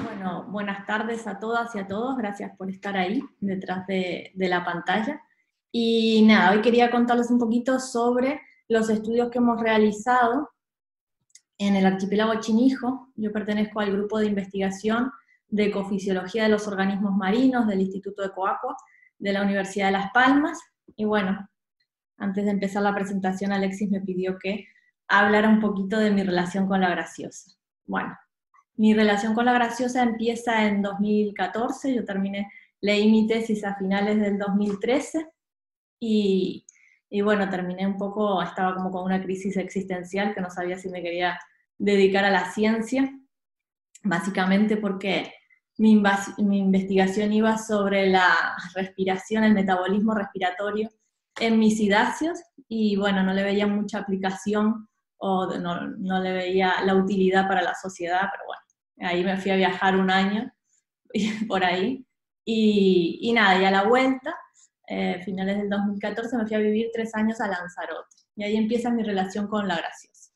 Bueno, buenas tardes a todas y a todos, gracias por estar ahí detrás de la pantalla. Y nada, hoy quería contarles un poquito sobre los estudios que hemos realizado en el archipiélago Chinijo. Yo pertenezco al grupo de investigación de ecofisiología de los organismos marinos del Instituto de Coaqua de la Universidad de Las Palmas. Y bueno, antes de empezar la presentación, Alexis me pidió que hablara un poquito de mi relación con la graciosa. Bueno, mi relación con la graciosa empieza en 2014, yo leí mi tesis a finales del 2013, y bueno, terminé un poco, estaba como con una crisis existencial, que no sabía si me quería dedicar a la ciencia, básicamente porque mi investigación iba sobre la respiración, el metabolismo respiratorio en misidáceos, y bueno, no le veía mucha aplicación, o no le veía la utilidad para la sociedad, pero bueno, ahí me fui a viajar un año, por ahí, y nada, y a la vuelta, finales del 2014, me fui a vivir 3 años a Lanzarote, y ahí empieza mi relación con la graciosa.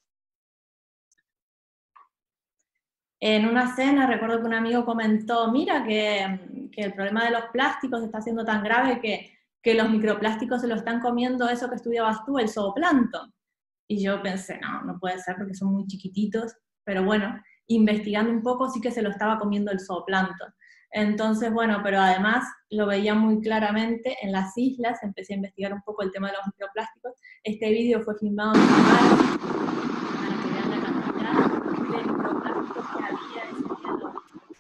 En una cena recuerdo que un amigo comentó, mira que el problema de los plásticos está siendo tan grave que los microplásticos se lo están comiendo eso que estudiabas tú, el zooplancton. Y yo pensé, no puede ser porque son muy chiquititos, pero bueno, investigando un poco sí que se lo estaba comiendo el zooplancton. Entonces, bueno, pero además lo veía muy claramente en las islas, empecé a investigar un poco el tema de los microplásticos. Este vídeo fue filmado en un mar, para que vean la cantidad de microplásticos que había ese día en los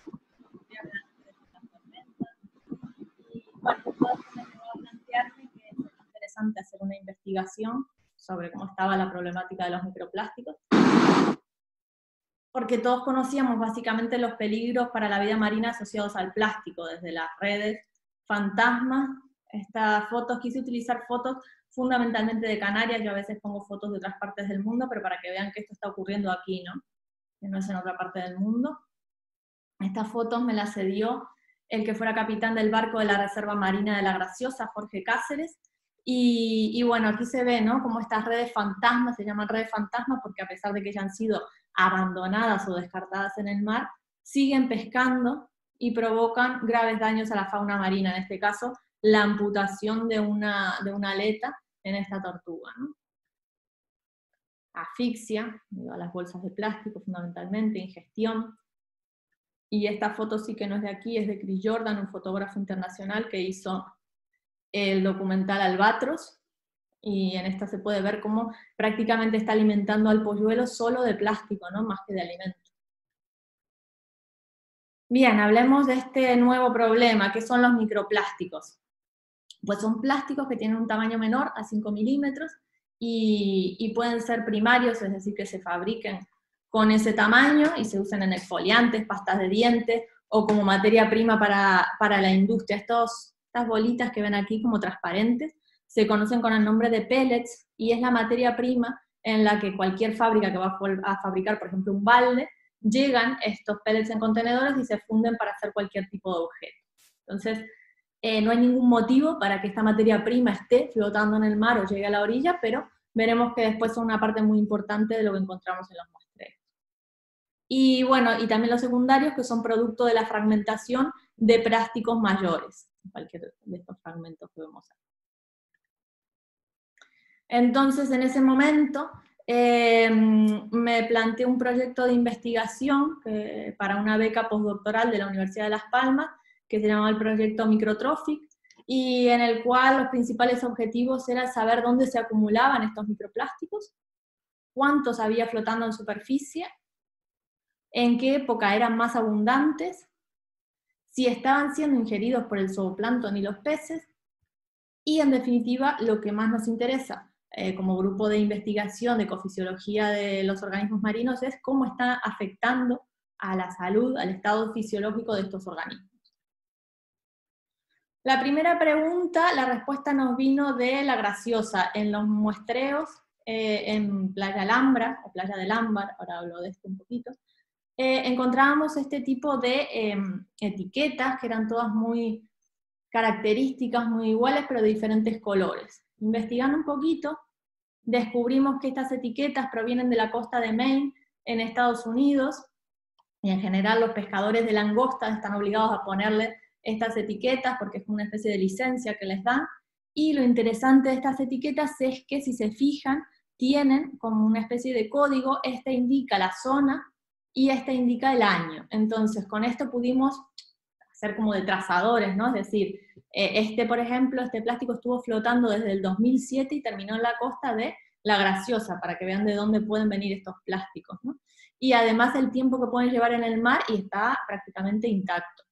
tormentas. Y bueno, todo esto me llevó a plantearme que es interesante hacer una investigación sobre cómo estaba la problemática de los microplásticos, porque todos conocíamos básicamente los peligros para la vida marina asociados al plástico, desde las redes fantasmas. Estas fotos, quise utilizar fotos fundamentalmente de Canarias, yo a veces pongo fotos de otras partes del mundo, pero para que vean que esto está ocurriendo aquí, ¿no? Que no es en otra parte del mundo. Estas fotos me las cedió el que fuera capitán del barco de la Reserva Marina de la Graciosa, Jorge Cáceres, y bueno, aquí se ve, ¿no?, como estas redes fantasmas, se llaman redes fantasmas porque a pesar de que ya han sido abandonadas o descartadas en el mar, siguen pescando y provocan graves daños a la fauna marina, en este caso, la amputación de una aleta en esta tortuga, ¿no? Asfixia, a las bolsas de plástico fundamentalmente, ingestión. Y esta foto sí que no es de aquí, es de Chris Jordan, un fotógrafo internacional que hizo el documental Albatros, y en esta se puede ver cómo prácticamente está alimentando al polluelo solo de plástico, ¿no?, más que de alimento. Bien, hablemos de este nuevo problema, que son los microplásticos. Pues son plásticos que tienen un tamaño menor a 5 milímetros y pueden ser primarios, es decir, que se fabriquen con ese tamaño y se usan en exfoliantes, pastas de dientes o como materia prima para la industria. Estas bolitas que ven aquí como transparentes se conocen con el nombre de pellets y es la materia prima en la que cualquier fábrica que va a fabricar, por ejemplo, un balde, llegan estos pellets en contenedores y se funden para hacer cualquier tipo de objeto. Entonces, no hay ningún motivo para que esta materia prima esté flotando en el mar o llegue a la orilla, pero veremos que después son una parte muy importante de lo que encontramos en los muestreos. Y bueno, y también los secundarios, que son producto de la fragmentación de plásticos mayores, cualquier de estos fragmentos que vemos aquí. Entonces, en ese momento, me planteé un proyecto de investigación para una beca postdoctoral de la Universidad de Las Palmas, que se llamaba el proyecto Microtrophic, y en el cual los principales objetivos eran saber dónde se acumulaban estos microplásticos, cuántos había flotando en superficie, en qué época eran más abundantes, si estaban siendo ingeridos por el zooplancton y los peces, y en definitiva, lo que más nos interesa como grupo de investigación de ecofisiología de los organismos marinos es cómo está afectando a la salud, al estado fisiológico de estos organismos. La primera pregunta, la respuesta nos vino de la graciosa. En los muestreos en Playa Alhambra, o Playa del Ámbar, ahora hablo de esto un poquito, encontrábamos este tipo de etiquetas que eran todas muy características, muy iguales, pero de diferentes colores. Investigando un poquito, descubrimos que estas etiquetas provienen de la costa de Maine, en Estados Unidos, y en general los pescadores de langosta están obligados a ponerle estas etiquetas porque es una especie de licencia que les dan, y lo interesante de estas etiquetas es que si se fijan, tienen como una especie de código, esta indica la zona y esta indica el año. Entonces con esto pudimos hacer como de trazadores, ¿no? Es decir, por ejemplo, este plástico estuvo flotando desde el 2007 y terminó en la costa de La Graciosa, para que vean de dónde pueden venir estos plásticos, ¿no? Y además el tiempo que pueden llevar en el mar y está prácticamente intacto.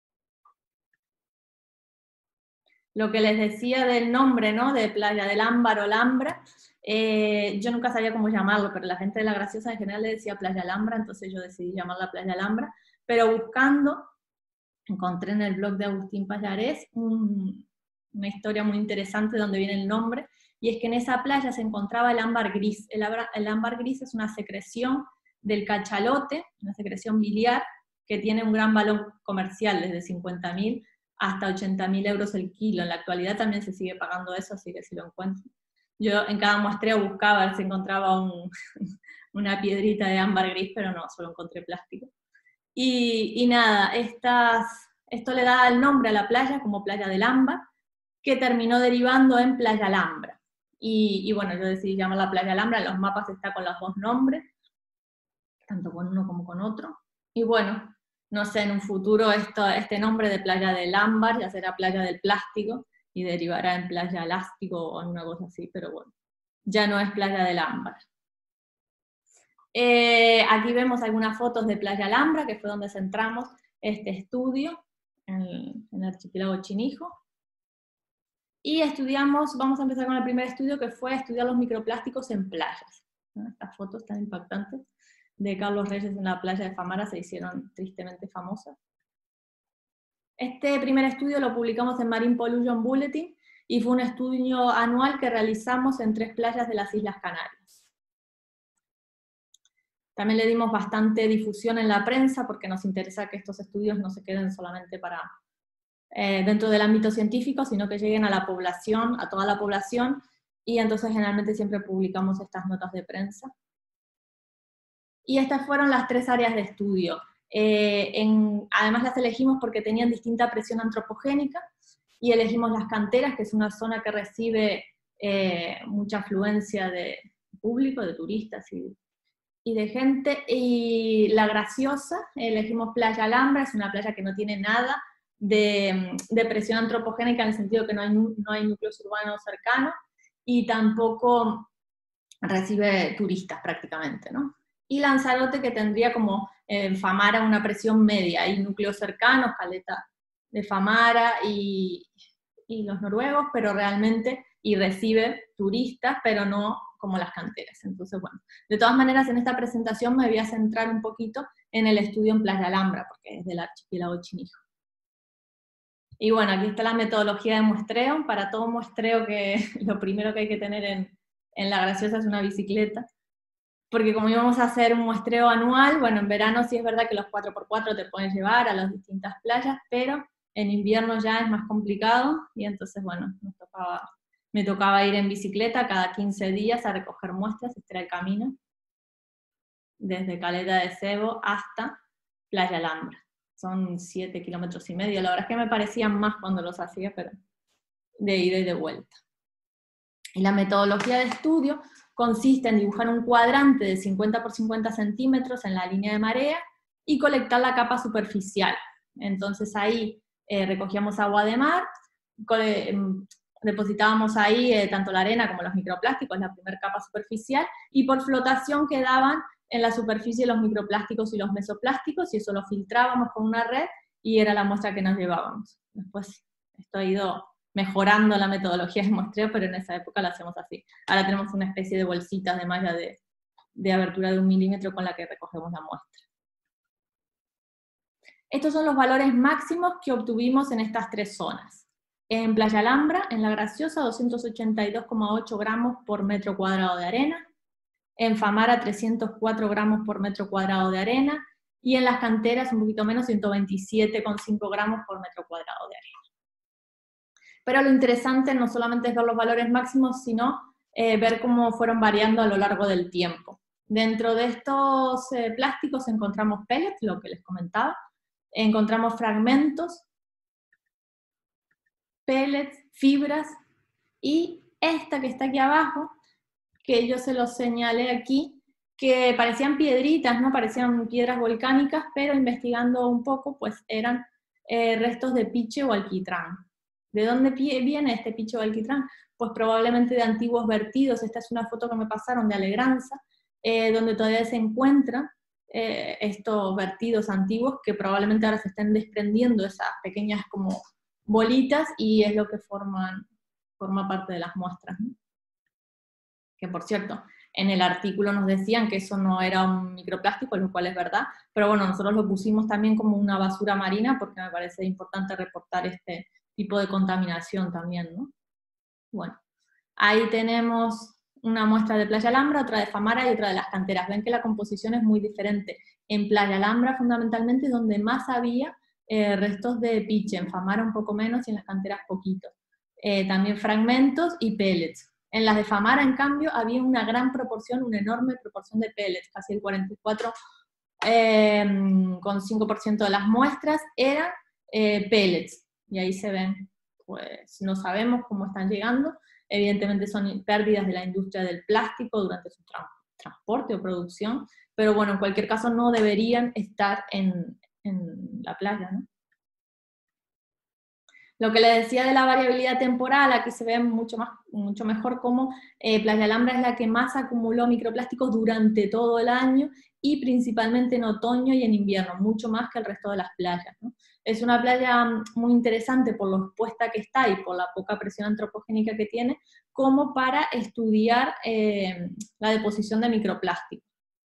Lo que les decía del nombre, ¿no? De Playa del Ámbar o Alhambra, yo nunca sabía cómo llamarlo, pero la gente de La Graciosa en general le decía Playa Alhambra, entonces yo decidí llamarla Playa Alhambra, pero buscando, encontré en el blog de Agustín Pallarés una historia muy interesante donde viene el nombre, y es que en esa playa se encontraba el ámbar gris. El ámbar gris es una secreción del cachalote, una secreción biliar, que tiene un gran valor comercial, desde 50.000 hasta 80.000 euros el kilo. En la actualidad también se sigue pagando eso, así que si lo encuentro. Yo en cada muestreo buscaba a ver si encontraba una piedrita de ámbar gris, pero no, solo encontré plástico. Y nada, esto le da el nombre a la playa como Playa del Ámbar, que terminó derivando en Playa Alhambra. Y bueno, yo decidí llamarla Playa Alhambra, en los mapas está con los dos nombres, tanto con uno como con otro. Y bueno, no sé, en un futuro este nombre de Playa del Ámbar ya será Playa del Plástico, y derivará en Playa Elástico o en una cosa así, pero bueno, ya no es Playa del Ámbar. Aquí vemos algunas fotos de Playa Alhambra, que fue donde centramos este estudio, en el archipiélago Chinijo. Y vamos a empezar con el primer estudio, que fue estudiar los microplásticos en playas. Estas fotos tan impactantes de Carlos Reyes en la playa de Famara se hicieron tristemente famosas. Este primer estudio lo publicamos en Marine Pollution Bulletin, y fue un estudio anual que realizamos en 3 playas de las Islas Canarias. También le dimos bastante difusión en la prensa, porque nos interesa que estos estudios no se queden solamente dentro del ámbito científico, sino que lleguen a la población, a toda la población, y entonces generalmente siempre publicamos estas notas de prensa. Y estas fueron las 3 áreas de estudio. Además las elegimos porque tenían distinta presión antropogénica, y elegimos las canteras, que es una zona que recibe mucha afluencia de público, de turistas y de gente. Y La Graciosa, elegimos Playa Alhambra, es una playa que no tiene nada de presión antropogénica, en el sentido que no hay núcleos urbanos cercanos, y tampoco recibe turistas prácticamente, ¿no? Y Lanzarote, que tendría como Famara una presión media, hay núcleos cercanos, Caleta de Famara y los noruegos, pero realmente, y recibe turistas, pero no como las canteras. Entonces, bueno, de todas maneras en esta presentación me voy a centrar un poquito en el estudio en Playa Alhambra, porque es del archipiélago Chinijo. Y bueno, aquí está la metodología de muestreo. Para todo muestreo, que lo primero que hay que tener en La Graciosa es una bicicleta, porque como íbamos a hacer un muestreo anual, bueno, en verano sí es verdad que los 4x4 te pueden llevar a las distintas playas, pero en invierno ya es más complicado, y entonces, bueno, me tocaba ir en bicicleta cada 15 días a recoger muestras. Este era el camino, desde Caleta de Cebo hasta Playa Alhambra. Son 7,5 kilómetros. La verdad es que me parecían más cuando los hacía, pero de ida y de vuelta. Y la metodología de estudio consiste en dibujar un cuadrante de 50 por 50 centímetros en la línea de marea y colectar la capa superficial. Entonces ahí recogíamos agua de mar, depositábamos ahí tanto la arena como los microplásticos, la primera capa superficial, y por flotación quedaban en la superficie los microplásticos y los mesoplásticos, y eso lo filtrábamos con una red, y era la muestra que nos llevábamos. Después esto ha ido mejorando la metodología de muestreo, pero en esa época la hacemos así. Ahora tenemos una especie de bolsitas de malla de abertura de 1 milímetro con la que recogemos la muestra. Estos son los valores máximos que obtuvimos en estas 3 zonas. En Playa Alhambra, en La Graciosa, 282,8 gramos por metro cuadrado de arena. En Famara, 304 gramos por metro cuadrado de arena. Y en las canteras, un poquito menos, 127,5 gramos por metro cuadrado de arena. Pero lo interesante no solamente es ver los valores máximos, sino ver cómo fueron variando a lo largo del tiempo. Dentro de estos plásticos encontramos pellets, lo que les comentaba, encontramos fragmentos, pellets, fibras, y esta que está aquí abajo, que yo se los señalé aquí, que parecían piedritas, ¿no? Parecían piedras volcánicas, pero investigando un poco, pues eran restos de piche o alquitrán. ¿De dónde viene este piche o alquitrán? Pues probablemente de antiguos vertidos. Esta es una foto que me pasaron de Alegranza, donde todavía se encuentran estos vertidos antiguos que probablemente ahora se estén desprendiendo esas pequeñas como bolitas y es lo que forma parte de las muestras, ¿no? Que por cierto, en el artículo nos decían que eso no era un microplástico, lo cual es verdad, pero bueno, nosotros lo pusimos también como una basura marina porque me parece importante reportar este tipo de contaminación también, ¿no? Bueno, ahí tenemos una muestra de Playa Alhambra, otra de Famara y otra de las canteras. Ven que la composición es muy diferente. En Playa Alhambra fundamentalmente es donde más había restos de piche, en Famara un poco menos y en las canteras poquito. También fragmentos y pellets. En las de Famara, en cambio, había una gran proporción, una enorme proporción de pellets, casi el 44,5% de las muestras eran pellets. Y ahí se ven, pues no sabemos cómo están llegando. Evidentemente son pérdidas de la industria del plástico durante su transporte o producción, pero bueno, en cualquier caso no deberían estar en la playa, ¿no? Lo que les decía de la variabilidad temporal, aquí se ve mucho mejor cómo Playa Alhambra es la que más acumuló microplásticos durante todo el año y principalmente en otoño y en invierno, mucho más que el resto de las playas, ¿no? Es una playa muy interesante por lo expuesta que está y por la poca presión antropogénica que tiene, como para estudiar la deposición de microplásticos.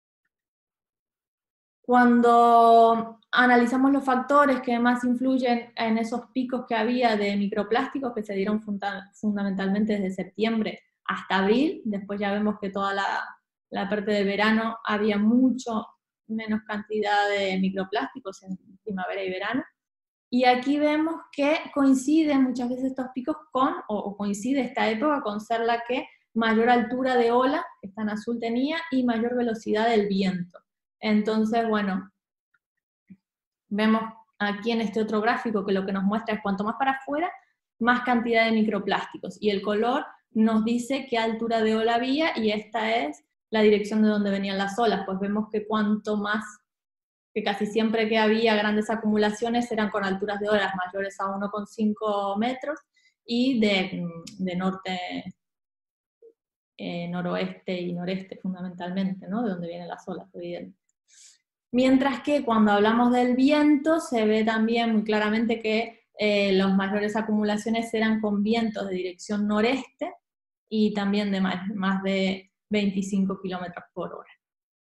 Cuando analizamos los factores que más influyen en esos picos que había de microplásticos que se dieron fundamentalmente desde septiembre hasta abril, después ya vemos que toda la parte de verano había mucho menos cantidad de microplásticos en primavera y verano. Y aquí vemos que coinciden muchas veces estos picos o coincide esta época con ser la que mayor altura de ola, que está en azul, tenía, y mayor velocidad del viento. Entonces, bueno, vemos aquí en este otro gráfico que lo que nos muestra es cuanto más para afuera, más cantidad de microplásticos. Y el color nos dice qué altura de ola había, y esta es la dirección de donde venían las olas. Pues vemos que cuanto más, que casi siempre que había grandes acumulaciones eran con alturas de olas mayores a 1,5 metros, y de norte, noroeste y noreste fundamentalmente, ¿no? De donde vienen las olas, evidente. Mientras que cuando hablamos del viento, se ve también muy claramente que las mayores acumulaciones eran con vientos de dirección noreste y también de más de 25 kilómetros por hora.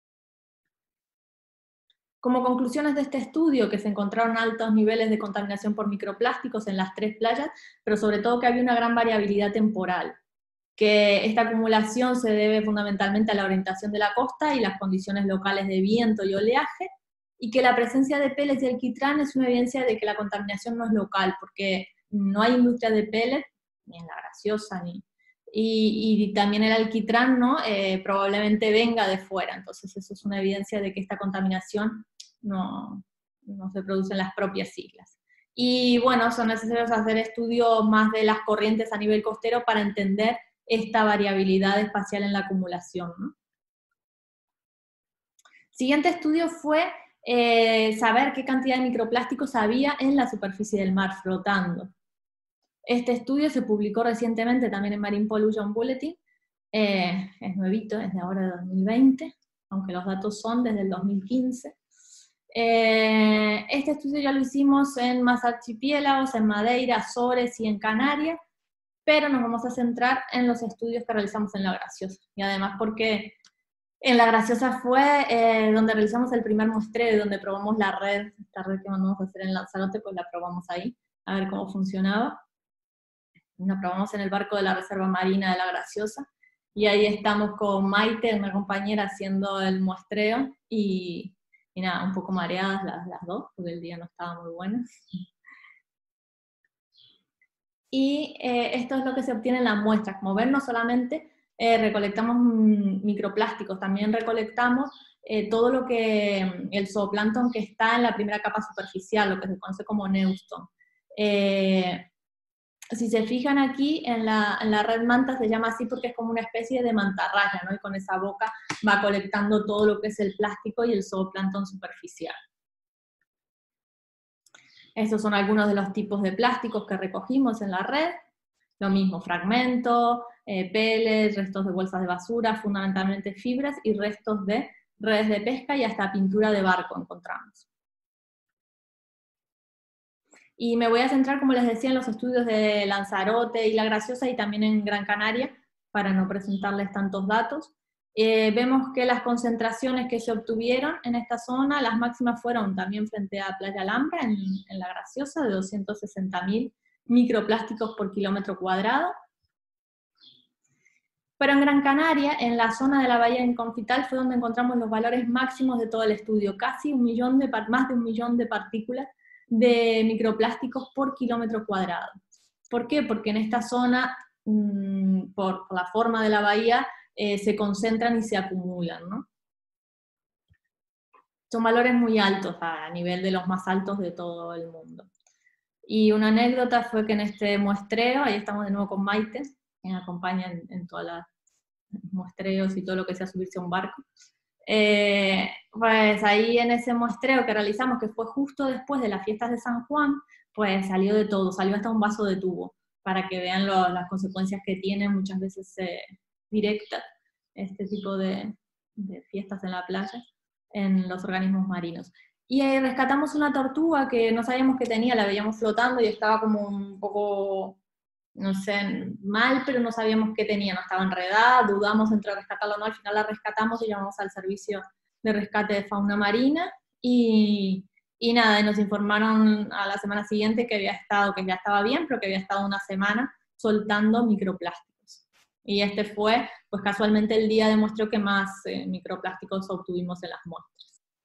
Como conclusiones de este estudio, que se encontraron altos niveles de contaminación por microplásticos en las 3 playas, pero sobre todo que había una gran variabilidad temporal, que esta acumulación se debe fundamentalmente a la orientación de la costa y las condiciones locales de viento y oleaje, y que la presencia de pellets y alquitrán es una evidencia de que la contaminación no es local, porque no hay industria de pellets, ni en La Graciosa, y también el alquitrán, ¿no? Probablemente venga de fuera, entonces eso es una evidencia de que esta contaminación no se produce en las propias islas. Y bueno, son necesarios hacer estudios más de las corrientes a nivel costero para entender esta variabilidad espacial en la acumulación, ¿no? Siguiente estudio fue saber qué cantidad de microplásticos había en la superficie del mar flotando. Este estudio se publicó recientemente también en Marine Pollution Bulletin, es nuevito, es de ahora de 2020, aunque los datos son desde el 2015. Este estudio ya lo hicimos en más archipiélagos, en Madeira, Azores y en Canarias, pero nos vamos a centrar en los estudios que realizamos en La Graciosa, y además porque en La Graciosa fue donde realizamos el primer muestreo y donde probamos la red, esta red que mandamos a hacer en Lanzarote, pues la probamos ahí, a ver cómo funcionaba. La probamos en el barco de la Reserva Marina de La Graciosa, y ahí estamos con Maite, una compañera, haciendo el muestreo, y nada, un poco mareadas las dos, porque el día no estaba muy bueno. Y esto es lo que se obtiene en las muestras. Como ven, no solamente recolectamos microplásticos, también recolectamos todo lo que, el zooplancton que está en la primera capa superficial, lo que se conoce como neuston. Si se fijan aquí, en la red manta se llama así porque es como una especie de mantarraya, ¿no? Y con esa boca va colectando todo lo que es el plástico y el zooplancton superficial. Estos son algunos de los tipos de plásticos que recogimos en la red. Lo mismo, fragmentos, pellets, restos de bolsas de basura, fundamentalmente fibras y restos de redes de pesca y hasta pintura de barco encontramos. Y me voy a centrar, como les decía, en los estudios de Lanzarote y La Graciosa y también en Gran Canaria, para no presentarles tantos datos. Vemos que las concentraciones que se obtuvieron en esta zona, las máximas fueron también frente a Playa Alhambra, en La Graciosa, de 260.000 microplásticos por kilómetro cuadrado. Pero en Gran Canaria, en la zona de la bahía de Confital, fue donde encontramos los valores máximos de todo el estudio, casi más de 1 millón de partículas de microplásticos por kilómetro cuadrado. ¿Por qué? Porque en esta zona, por la forma de la bahía, se concentran y se acumulan, ¿no? Son valores muy altos, a nivel de los más altos de todo el mundo. Y una anécdota fue que en este muestreo, ahí estamos de nuevo con Maite, que me acompaña en todos los muestreos y todo lo que sea subirse a un barco. Pues ahí en ese muestreo que realizamos, que fue justo después de las fiestas de San Juan, pues salió de todo, salió hasta un vaso de tubo, para que vean las consecuencias que tiene muchas veces directas este tipo de fiestas en la playa, en los organismos marinos. Y ahí rescatamos una tortuga que no sabíamos que tenía, la veíamos flotando y estaba como un poco, no sé, mal, pero no sabíamos qué tenía, no estaba enredada, dudamos entre rescatarla o no, al final la rescatamos y llamamos al servicio de rescate de fauna marina, y nada, y nos informaron a la semana siguiente que ya estaba bien, pero que había estado una semana soltando microplásticos. Y este fue, pues casualmente, el día de muestreo que más microplásticos obtuvimos en las muestras.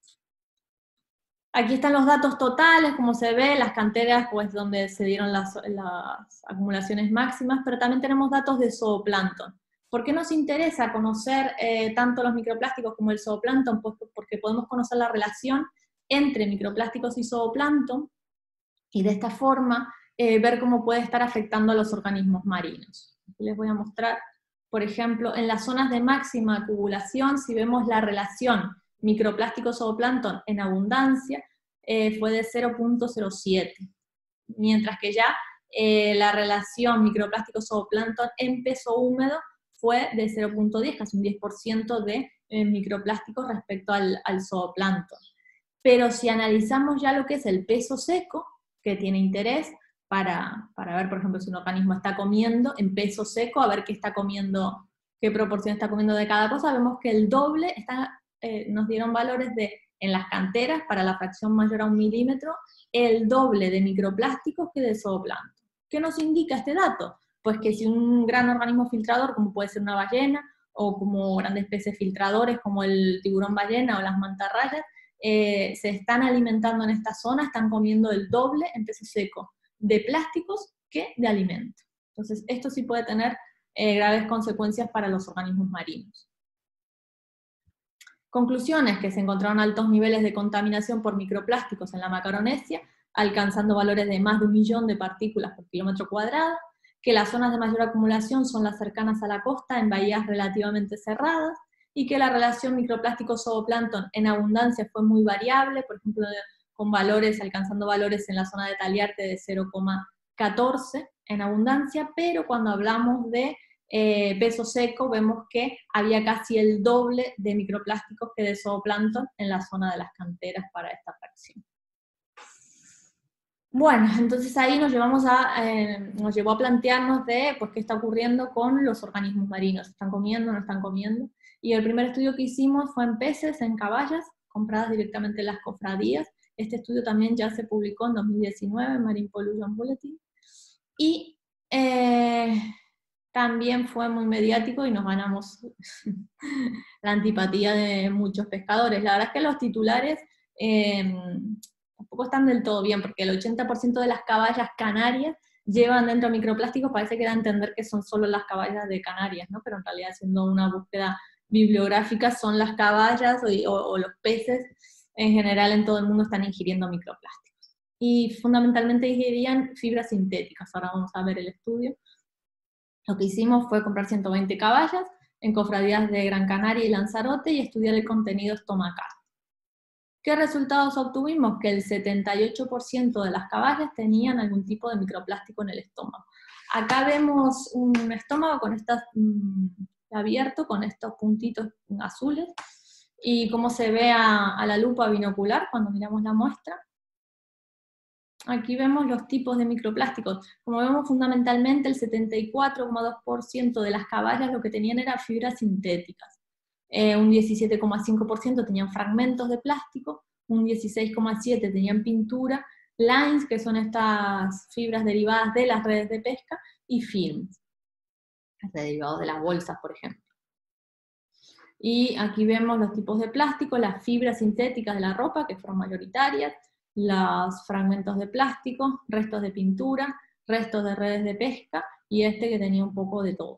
Aquí están los datos totales, como se ve, las canteras, pues donde se dieron las acumulaciones máximas, pero también tenemos datos de zooplancton. ¿Por qué nos interesa conocer tanto los microplásticos como el zooplancton? Pues porque podemos conocer la relación entre microplásticos y zooplancton, y de esta forma ver cómo puede estar afectando a los organismos marinos. Aquí les voy a mostrar, por ejemplo, en las zonas de máxima acumulación, si vemos la relación microplástico-zooplancton en abundancia, fue de 0.07, mientras que ya la relación microplástico-zooplancton en peso húmedo fue de 0.10, casi un 10% de microplásticos respecto al zooplancton. Pero si analizamos ya lo que es el peso seco, que tiene interés para ver, por ejemplo, si un organismo está comiendo en peso seco, a ver qué está comiendo, qué proporción está comiendo de cada cosa, vemos que el doble nos dieron valores en las canteras, para la fracción mayor a 1 milímetro, el doble de microplásticos que de zooplancton. ¿Qué nos indica este dato? Pues que si un gran organismo filtrador, como puede ser una ballena, o como grandes peces filtradores como el tiburón ballena o las mantarrayas, se están alimentando en esta zona, están comiendo el doble en peso seco de plásticos que de alimento. Entonces esto sí puede tener graves consecuencias para los organismos marinos. Conclusiones: que se encontraron altos niveles de contaminación por microplásticos en la Macaronesia, alcanzando valores de más de 1 millón de partículas por kilómetro cuadrado, que las zonas de mayor acumulación son las cercanas a la costa, en bahías relativamente cerradas, y que la relación microplástico-zooplancton en abundancia fue muy variable, por ejemplo, alcanzando valores en la zona de Taliarte de 0,14 en abundancia, pero cuando hablamos de peso seco, vemos que había casi el doble de microplásticos que de zooplancton en la zona de las canteras para esta fracción. Bueno, entonces ahí nos llevó a plantearnos de pues, qué está ocurriendo con los organismos marinos. ¿Están comiendo, no están comiendo? Y el primer estudio que hicimos fue en peces, en caballas, compradas directamente en las cofradías. Este estudio también ya se publicó en 2019 en Marine Pollution Bulletin. Y también fue muy mediático y nos ganamos la antipatía de muchos pescadores. La verdad es que los titulares tampoco están del todo bien, porque el 80% de las caballas canarias llevan dentro microplásticos, parece que da a entender que son solo las caballas de Canarias, ¿no? Pero en realidad, haciendo una búsqueda bibliográfica, son las caballas o los peces en general en todo el mundo están ingiriendo microplásticos. Y fundamentalmente ingirían fibras sintéticas. Ahora vamos a ver el estudio. Lo que hicimos fue comprar 120 caballas en cofradías de Gran Canaria y Lanzarote y estudiar el contenido estomacal. ¿Qué resultados obtuvimos? Que el 78% de las caballas tenían algún tipo de microplástico en el estómago. Acá vemos un estómago con abierto, con estos puntitos azules, y cómo se ve a la lupa binocular cuando miramos la muestra. Aquí vemos los tipos de microplásticos. Como vemos, fundamentalmente el 74,2% de las caballas lo que tenían eran fibras sintéticas. Un 17,5% tenían fragmentos de plástico, un 16,7% tenían pintura, lines, que son estas fibras derivadas de las redes de pesca, y films, derivados de las bolsas, por ejemplo. Y aquí vemos los tipos de plástico, las fibras sintéticas de la ropa, que fueron mayoritarias, los fragmentos de plástico, restos de pintura, restos de redes de pesca, y este que tenía un poco de todo.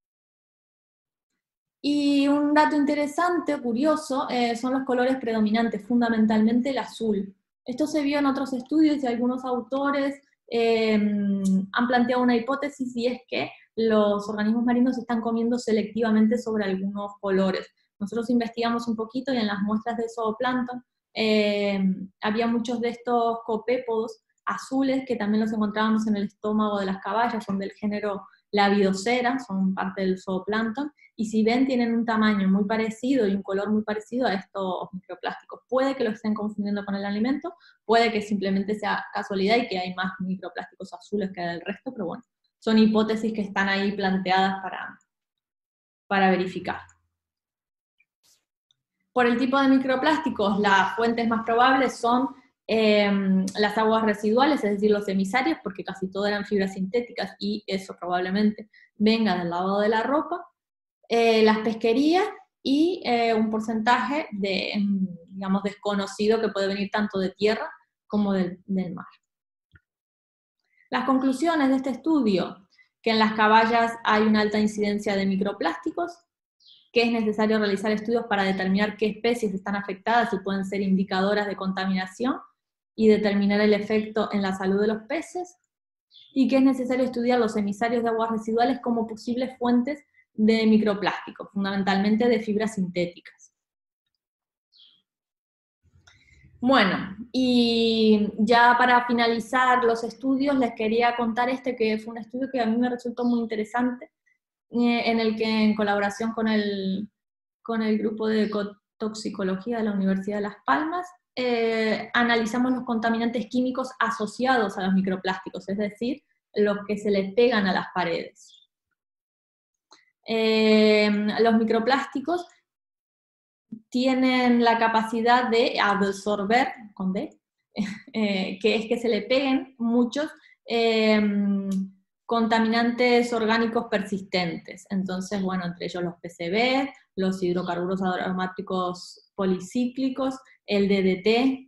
Y un dato interesante, curioso, son los colores predominantes, fundamentalmente el azul. Esto se vio en otros estudios y algunos autores han planteado una hipótesis, y es que los organismos marinos están comiendo selectivamente sobre algunos colores. Nosotros investigamos un poquito y en las muestras de zooplancton había muchos de estos copépodos azules que también los encontrábamos en el estómago de las caballas, son del género Labidocera, son parte del zooplancton, y si ven tienen un tamaño muy parecido y un color muy parecido a estos microplásticos. Puede que lo estén confundiendo con el alimento, puede que simplemente sea casualidad y que hay más microplásticos azules que del resto, pero bueno, son hipótesis que están ahí planteadas para verificar. Por el tipo de microplásticos, las fuentes más probables son las aguas residuales, es decir, los emisarios, porque casi todo eran fibras sintéticas y eso probablemente venga del lavado de la ropa, las pesquerías y un porcentaje digamos, desconocido que puede venir tanto de tierra como del mar. Las conclusiones de este estudio: que en las caballas hay una alta incidencia de microplásticos, que es necesario realizar estudios para determinar qué especies están afectadas y pueden ser indicadoras de contaminación y determinar el efecto en la salud de los peces, y que es necesario estudiar los emisarios de aguas residuales como posibles fuentes de microplásticos, fundamentalmente de fibras sintéticas. Bueno, y ya para finalizar los estudios les quería contar que fue un estudio que a mí me resultó muy interesante, en el que en colaboración con el grupo de ecotoxicología de la Universidad de Las Palmas, analizamos los contaminantes químicos asociados a los microplásticos, es decir, los que se le pegan a las paredes. Los microplásticos tienen la capacidad de absorber, con D, que es que se le peguen muchos contaminantes orgánicos persistentes. Entonces, bueno, entre ellos los PCB, los hidrocarburos aromáticos policíclicos, el DDT.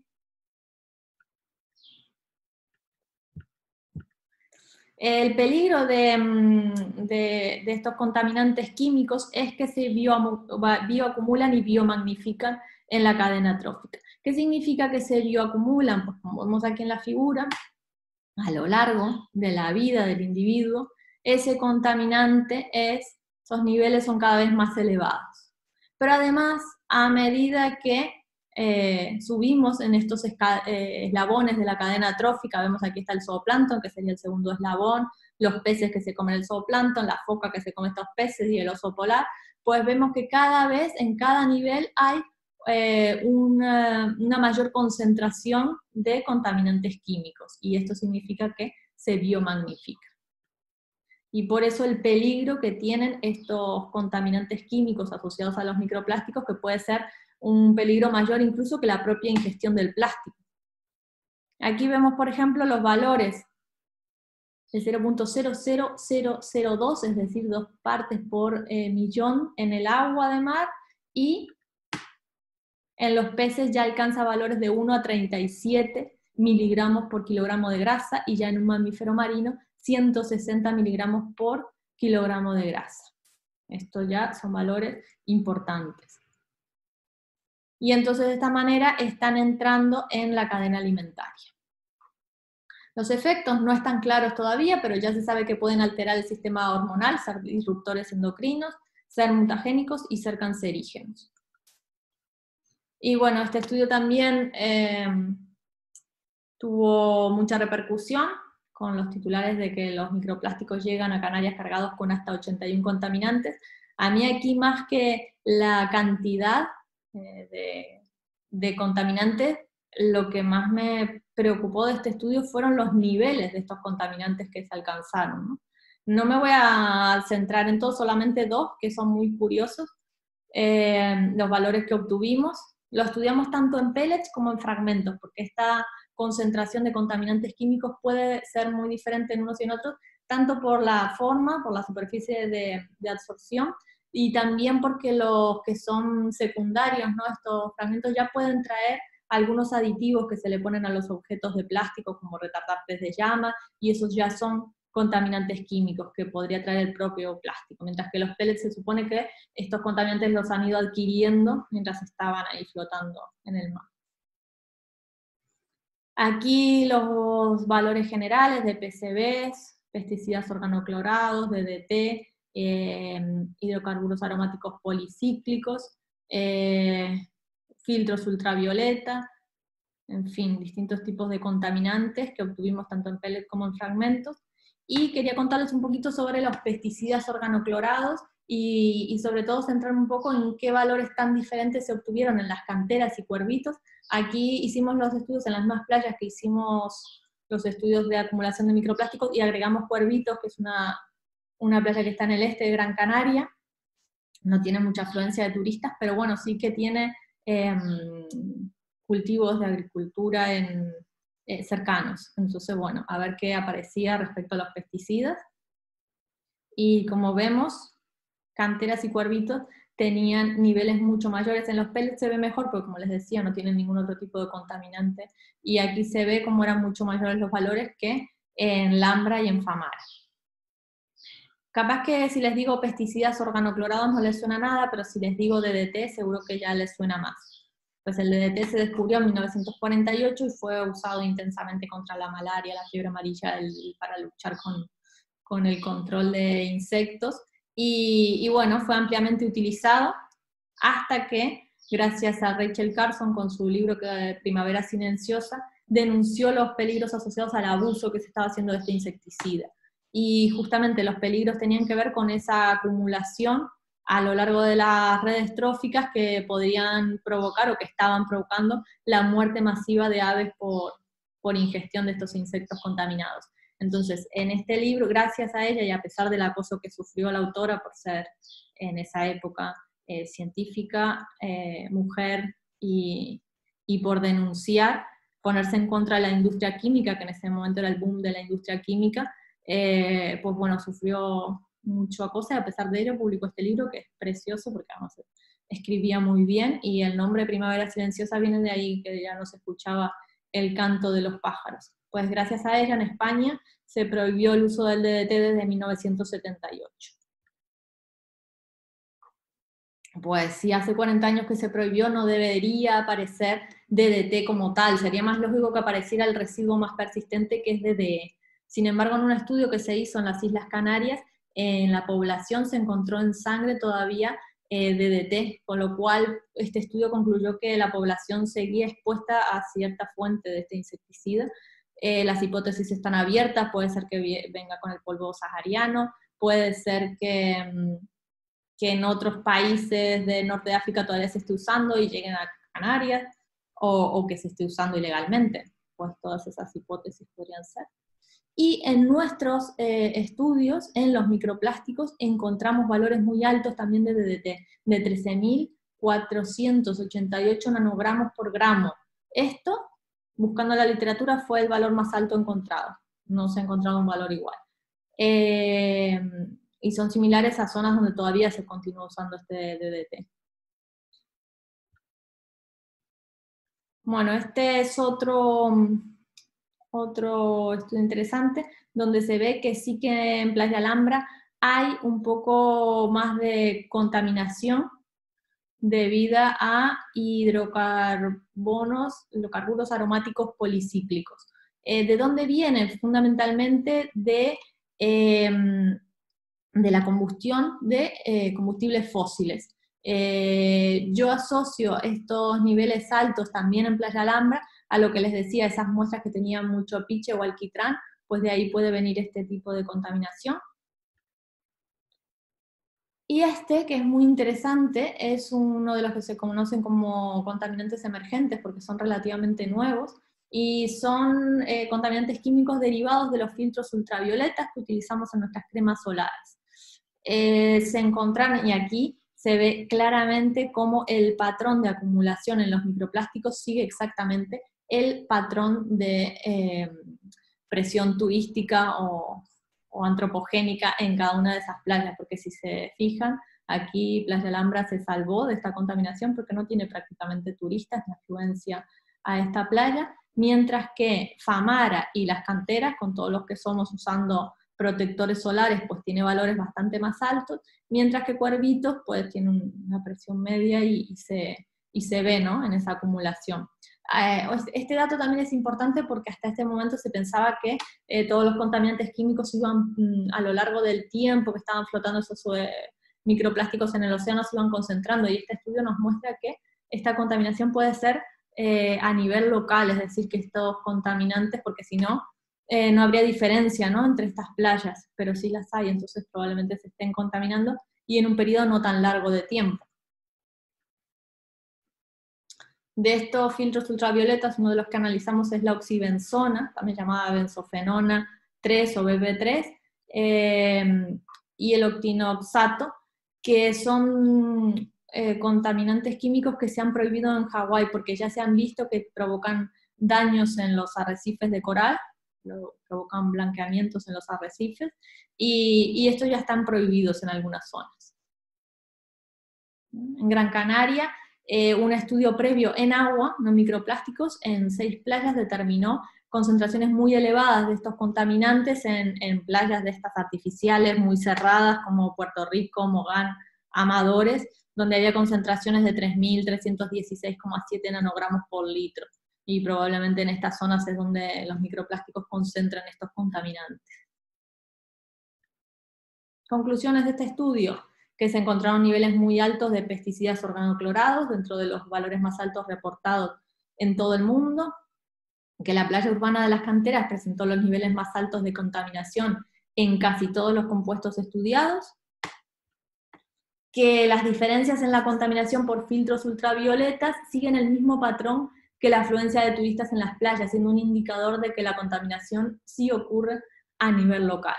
El peligro de estos contaminantes químicos es que se bioacumulan y biomagnifican en la cadena trófica. ¿Qué significa que se bioacumulan? Pues como vemos aquí en la figura, a lo largo de la vida del individuo, ese contaminante esos niveles son cada vez más elevados. Pero además, a medida que subimos en estos eslabones de la cadena trófica, vemos aquí está el zooplancton, que sería el segundo eslabón, los peces que se comen el zooplancton, la foca que se come estos peces y el oso polar, pues vemos que cada vez, en cada nivel, hay una mayor concentración de contaminantes químicos, y esto significa que se biomagnifica. Y por eso el peligro que tienen estos contaminantes químicos asociados a los microplásticos, que puede ser un peligro mayor incluso que la propia ingestión del plástico. Aquí vemos, por ejemplo, los valores de 0.00002, es decir, 2 partes por millón en el agua de mar, y en los peces ya alcanza valores de 1 a 37 miligramos por kilogramo de grasa, y ya en un mamífero marino 160 miligramos por kilogramo de grasa. Esto ya son valores importantes. Y entonces de esta manera están entrando en la cadena alimentaria. Los efectos no están claros todavía, pero ya se sabe que pueden alterar el sistema hormonal, ser disruptores endocrinos, ser mutagénicos y ser cancerígenos. Y bueno, este estudio también tuvo mucha repercusión con los titulares de que los microplásticos llegan a Canarias cargados con hasta 81 contaminantes. A mí aquí, más que la cantidad de contaminantes, lo que más me preocupó de este estudio fueron los niveles de estos contaminantes que se alcanzaron, ¿no? No me voy a centrar en todo, solamente dos que son muy curiosos. Los valores que obtuvimos, lo estudiamos tanto en pellets como en fragmentos, porque esta concentración de contaminantes químicos puede ser muy diferente en unos y en otros, tanto por la forma, por la superficie de absorción, y también porque los que son secundarios, ¿no? Estos fragmentos ya pueden traer algunos aditivos que se le ponen a los objetos de plástico, como retardantes de llama, y esos ya son contaminantes químicos que podría traer el propio plástico, mientras que los pellets se supone que estos contaminantes los han ido adquiriendo mientras estaban ahí flotando en el mar. Aquí los valores generales de PCBs, pesticidas organoclorados, DDT, hidrocarburos aromáticos policíclicos, filtros ultravioleta, en fin, distintos tipos de contaminantes que obtuvimos tanto en pellets como en fragmentos. Y quería contarles un poquito sobre los pesticidas organoclorados y sobre todo centrarme un poco en qué valores tan diferentes se obtuvieron en las canteras y cuervitos. Aquí hicimos los estudios en las mismas playas que hicimos los estudios de acumulación de microplásticos y agregamos Cuervitos, que es una playa que está en el este de Gran Canaria. No tiene mucha afluencia de turistas, pero bueno, sí que tiene cultivos de agricultura cercanos. Entonces, bueno, a ver qué aparecía respecto a los pesticidas. Y como vemos, canteras y cuervitos tenían niveles mucho mayores. En los pellets se ve mejor, porque como les decía, no tienen ningún otro tipo de contaminante. Y aquí se ve cómo eran mucho mayores los valores que en Lambra y en Famara. Capaz que si les digo pesticidas organoclorados no les suena nada, pero si les digo DDT seguro que ya les suena más. Pues el DDT se descubrió en 1948 y fue usado intensamente contra la malaria, la fiebre amarilla, para luchar con el control de insectos. Y bueno, fue ampliamente utilizado hasta que, gracias a Rachel Carson con su libro Primavera Silenciosa, denunció los peligros asociados al abuso que se estaba haciendo de este insecticida. Y justamente los peligros tenían que ver con esa acumulación a lo largo de las redes tróficas que podrían provocar o que estaban provocando la muerte masiva de aves por ingestión de estos insectos contaminados. Entonces, en este libro, gracias a ella y a pesar del acoso que sufrió la autora por ser en esa época científica, mujer y por denunciar, ponerse en contra de la industria química, que en ese momento era el boom de la industria química, pues bueno, sufrió mucho acoso y a pesar de ello publicó este libro que es precioso porque además escribía muy bien y el nombre Primavera Silenciosa viene de ahí, que ya no se escuchaba el canto de los pájaros. Pues gracias a ella en España se prohibió el uso del DDT desde 1978. Pues si hace 40 años que se prohibió, no debería aparecer DDT como tal, sería más lógico que apareciera el residuo más persistente que es DDE. Sin embargo, en un estudio que se hizo en las Islas Canarias, en la población se encontró en sangre todavía DDT, con lo cual este estudio concluyó que la población seguía expuesta a cierta fuente de este insecticida. Las hipótesis están abiertas, puede ser que venga con el polvo sahariano, puede ser que en otros países del norte de África todavía se esté usando y lleguen a Canarias, o que se esté usando ilegalmente, pues todas esas hipótesis podrían ser. Y en nuestros estudios, en los microplásticos, encontramos valores muy altos también de DDT, de 13.488 nanogramos por gramo. Esto, buscando la literatura, fue el valor más alto encontrado. No se ha encontrado un valor igual. Y son similares a zonas donde todavía se continúa usando este DDT. Bueno, este es otro estudio interesante, donde se ve que sí que en Playa Alhambra hay un poco más de contaminación debido a hidrocarburos aromáticos policíclicos. ¿De dónde vienen? Fundamentalmente de la combustión de combustibles fósiles. Yo asocio estos niveles altos también en Playa Alhambra a lo que les decía, esas muestras que tenían mucho piche o alquitrán, pues de ahí puede venir este tipo de contaminación. Y este, que es muy interesante, es uno de los que se conocen como contaminantes emergentes porque son relativamente nuevos, y son contaminantes químicos derivados de los filtros ultravioletas que utilizamos en nuestras cremas solares. Se encontraron, y aquí se ve claramente cómo el patrón de acumulación en los microplásticos sigue exactamente el patrón de presión turística o antropogénica en cada una de esas playas, porque si se fijan, aquí Playa Alhambra se salvó de esta contaminación porque no tiene prácticamente turistas ni afluencia a esta playa, mientras que Famara y Las Canteras, con todos los que somos usando protectores solares, pues tiene valores bastante más altos, mientras que Cuervitos pues tiene una presión media y se ve, ¿no?, en esa acumulación. Este dato también es importante porque hasta este momento se pensaba que todos los contaminantes químicos iban a lo largo del tiempo que estaban flotando esos microplásticos en el océano, se iban concentrando, y este estudio nos muestra que esta contaminación puede ser a nivel local, es decir, que estos contaminantes, porque si no, no habría diferencia, ¿no?, entre estas playas, pero sí las hay, entonces probablemente se estén contaminando y en un periodo no tan largo de tiempo. De estos filtros ultravioletas, uno de los que analizamos es la oxibenzona, también llamada benzofenona 3 o BB3, y el octinoxato, que son contaminantes químicos que se han prohibido en Hawái porque ya se han visto que provocan daños en los arrecifes de coral, provocan blanqueamientos en los arrecifes, y estos ya están prohibidos en algunas zonas. En Gran Canaria, un estudio previo en agua, no microplásticos, en 6 playas determinó concentraciones muy elevadas de estos contaminantes en playas de estas artificiales muy cerradas como Puerto Rico, Mogán, Amadores, donde había concentraciones de 3.316,7 nanogramos por litro. Y probablemente en estas zonas es donde los microplásticos concentran estos contaminantes. Conclusiones de este estudio: que se encontraron niveles muy altos de pesticidas organoclorados, dentro de los valores más altos reportados en todo el mundo, que la playa urbana de Las Canteras presentó los niveles más altos de contaminación en casi todos los compuestos estudiados, que las diferencias en la contaminación por filtros ultravioletas siguen el mismo patrón que la afluencia de turistas en las playas, siendo un indicador de que la contaminación sí ocurre a nivel local.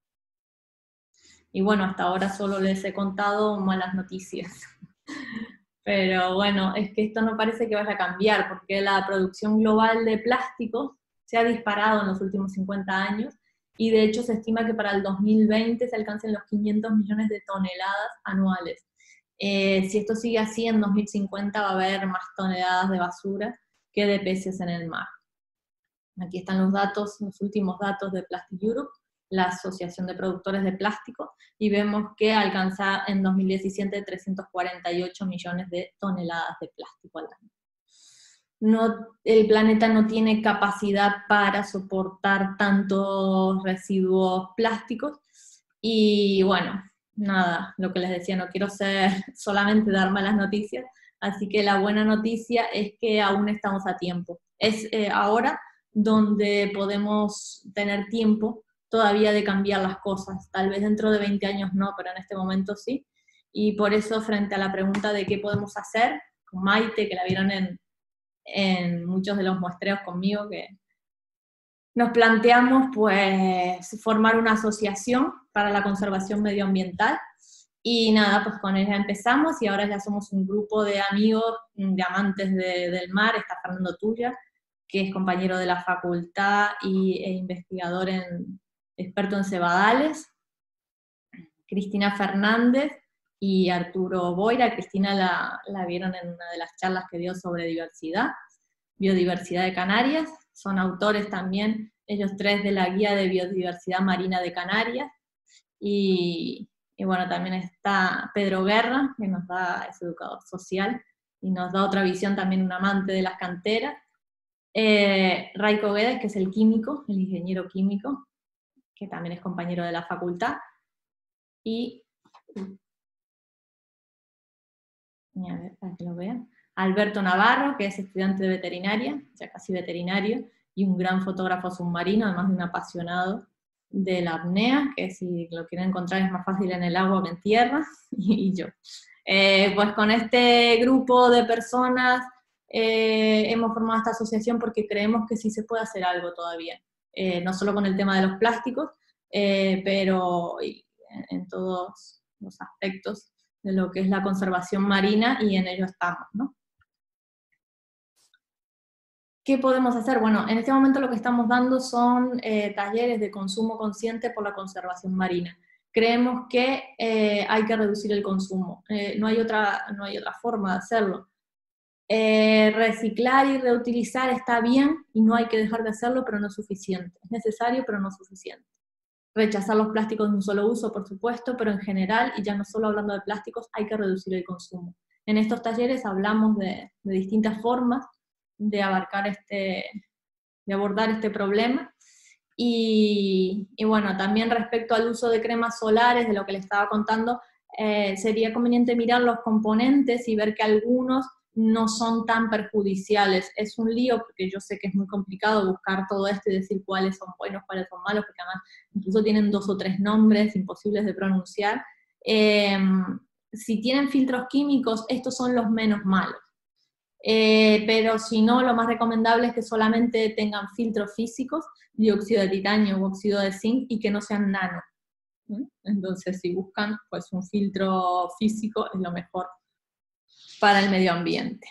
Y bueno, hasta ahora solo les he contado malas noticias. Pero bueno, es que esto no parece que vaya a cambiar, porque la producción global de plásticos se ha disparado en los últimos 50 años, y de hecho se estima que para el 2020 se alcancen los 500 millones de toneladas anuales. Si esto sigue así, en 2050 va a haber más toneladas de basura que de peces en el mar. Aquí están los datos, los últimos datos de Plastic Europe, la Asociación de Productores de Plástico, y vemos que alcanza en 2017 348 millones de toneladas de plástico al año. El planeta no tiene capacidad para soportar tantos residuos plásticos, y bueno, nada, lo que les decía, no quiero solamente dar malas noticias, así que la buena noticia es que aún estamos a tiempo. Es ahora donde podemos tener tiempo todavía de cambiar las cosas. Tal vez dentro de 20 años no, pero en este momento sí. Y por eso, frente a la pregunta de qué podemos hacer, con Maite, que la vieron en muchos de los muestreos conmigo, que nos planteamos pues formar una asociación para la conservación medioambiental. Y nada, pues con ella empezamos, y ahora ya somos un grupo de amigos, de amantes del mar. Está Fernando Tuya, que es compañero de la facultad e investigador experto en cebadales, Cristina Fernández y Arturo Boira. Cristina la vieron en una de las charlas que dio sobre biodiversidad de Canarias. Son autores también ellos tres de la Guía de Biodiversidad Marina de Canarias, y bueno, también está Pedro Guerra, que es educador social, y nos da otra visión, también un amante de las canteras. Raico Guedes, que es el químico, el ingeniero químico, que también es compañero de la facultad, y a ver, para que lo vean, Alberto Navarro, que es estudiante de veterinaria, ya casi veterinario, y un gran fotógrafo submarino, además de un apasionado de la apnea, que si lo quieren encontrar es más fácil en el agua que en tierra, y yo. Pues con este grupo de personas hemos formado esta asociación porque creemos que sí se puede hacer algo todavía, no solo con el tema de los plásticos, pero en todos los aspectos de lo que es la conservación marina, y en ello estamos, ¿no? ¿Qué podemos hacer? Bueno, en este momento lo que estamos dando son talleres de consumo consciente por la conservación marina. Creemos que hay que reducir el consumo, no hay otra forma de hacerlo. Reciclar y reutilizar está bien y no hay que dejar de hacerlo, pero no es suficiente. Es necesario, pero no suficiente. Rechazar los plásticos de un solo uso, por supuesto, pero en general, y ya no solo hablando de plásticos, hay que reducir el consumo. En estos talleres hablamos de distintas formas de abordar este problema. Y bueno, también respecto al uso de cremas solares, de lo que les estaba contando, sería conveniente mirar los componentes y ver que algunos no son tan perjudiciales. Es un lío, porque yo sé que es muy complicado buscar todo esto y decir cuáles son buenos, cuáles son malos, porque además incluso tienen 2 o 3 nombres imposibles de pronunciar. Si tienen filtros químicos, estos son los menos malos. Pero si no, lo más recomendable es que solamente tengan filtros físicos, dióxido de titanio u óxido de zinc, y que no sean nano. Entonces, si buscan pues un filtro físico, es lo mejor para el medio ambiente.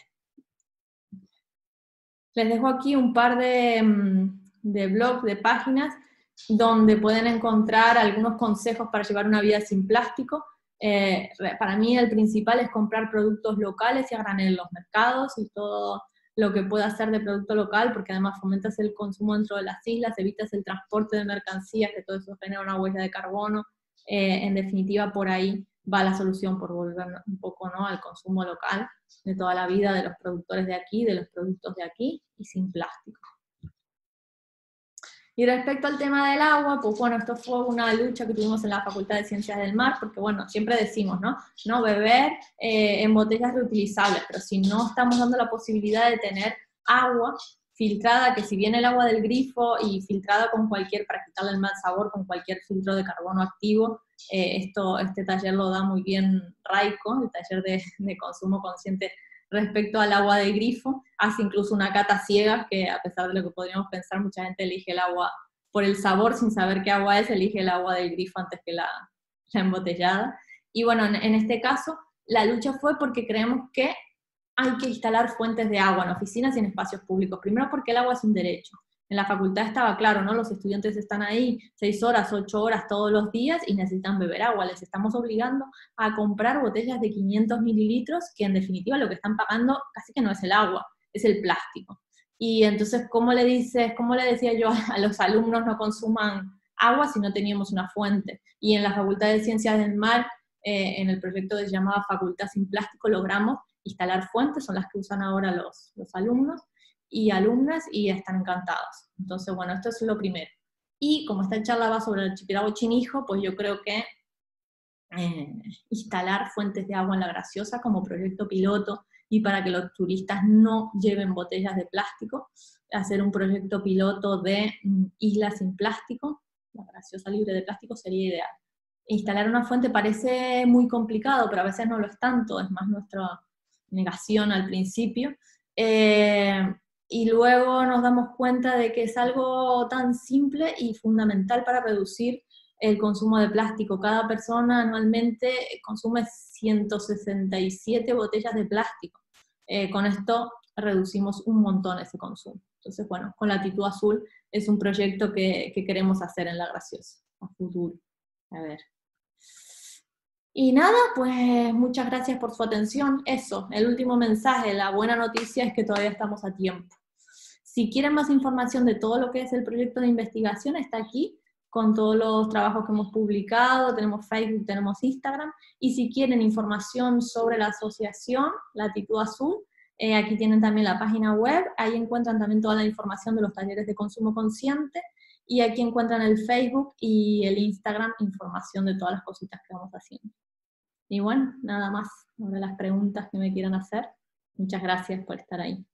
Les dejo aquí un par de blogs, de páginas, donde pueden encontrar algunos consejos para llevar una vida sin plástico. Para mí el principal es comprar productos locales y a granel en los mercados, y todo lo que pueda hacer de producto local, porque además fomentas el consumo dentro de las islas, evitas el transporte de mercancías, que todo eso genera una huella de carbono. En definitiva, por ahí va la solución, por volver un poco, ¿no?, al consumo local de toda la vida, de los productores de aquí, de los productos de aquí, y sin plástico. Y respecto al tema del agua, pues bueno, esto fue una lucha que tuvimos en la Facultad de Ciencias del Mar, porque bueno, siempre decimos, ¿no? Beber en botellas reutilizables, pero si no estamos dando la posibilidad de tener agua filtrada, que si viene el agua del grifo y filtrada con cualquier, para quitarle el mal sabor, con cualquier filtro de carbono activo, este taller lo da muy bien Raico, el taller de consumo consciente respecto al agua del grifo, hace incluso una cata ciega, que a pesar de lo que podríamos pensar, mucha gente elige el agua por el sabor, sin saber qué agua es, elige el agua del grifo antes que la embotellada. Y bueno, en este caso, la lucha fue porque creemos que hay que instalar fuentes de agua en oficinas y en espacios públicos. Primero porque el agua es un derecho. En la facultad estaba claro, ¿no? Los estudiantes están ahí 6 horas, 8 horas todos los días y necesitan beber agua. Les estamos obligando a comprar botellas de 500 mililitros, que en definitiva lo que están pagando casi que no es el agua, es el plástico. Y entonces, ¿cómo le decía yo a los alumnos no consuman agua si no teníamos una fuente? Y en la Facultad de Ciencias del Mar, en el proyecto que se llamaba Facultad sin Plástico, logramos instalar fuentes, son las que usan ahora los alumnos y alumnas, y están encantados. Entonces, bueno, esto es lo primero. Y como esta charla va sobre el archipiélago Chinijo, pues yo creo que instalar fuentes de agua en La Graciosa como proyecto piloto, y para que los turistas no lleven botellas de plástico, hacer un proyecto piloto de islas sin plástico, La Graciosa libre de plástico, sería ideal. Instalar una fuente parece muy complicado, pero a veces no lo es tanto, es más nuestra negación al principio, y luego nos damos cuenta de que es algo tan simple y fundamental para reducir el consumo de plástico. Cada persona anualmente consume 167 botellas de plástico. Con esto reducimos un montón ese consumo. Entonces, bueno, con Latitud Azul es un proyecto que queremos hacer en La Graciosa, a futuro. A ver. Y nada, pues muchas gracias por su atención. Eso, el último mensaje, la buena noticia es que todavía estamos a tiempo. Si quieren más información de todo lo que es el proyecto de investigación, está aquí, con todos los trabajos que hemos publicado, tenemos Facebook, tenemos Instagram, y si quieren información sobre la asociación Latitud Azul, aquí tienen también la página web, ahí encuentran también toda la información de los talleres de consumo consciente, y aquí encuentran el Facebook y el Instagram, información de todas las cositas que vamos haciendo. Y bueno, nada más, ahora las preguntas que me quieran hacer. Muchas gracias por estar ahí.